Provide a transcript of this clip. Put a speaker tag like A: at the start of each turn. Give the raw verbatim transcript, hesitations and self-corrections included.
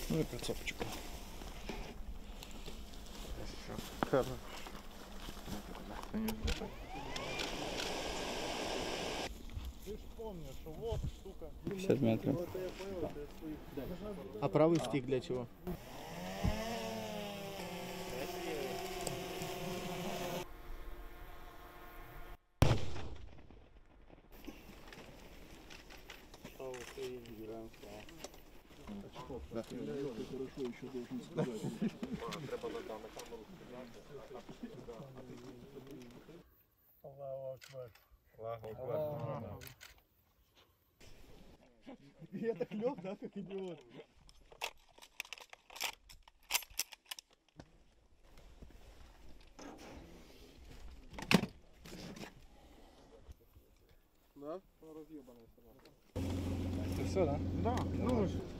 A: Ну и прицепочку.
B: Шикарно.
A: Ты ж помнишь, что вот штука.
C: пятьдесят метров.
B: А правый стик для чего?
A: Да. Хорошо еще должен сказать. Аллаху Акбар. Аллаху Акбар. Я так лег, да, как идиот. Да? Разъебанная собака.
C: Это все, да?
A: Да, ну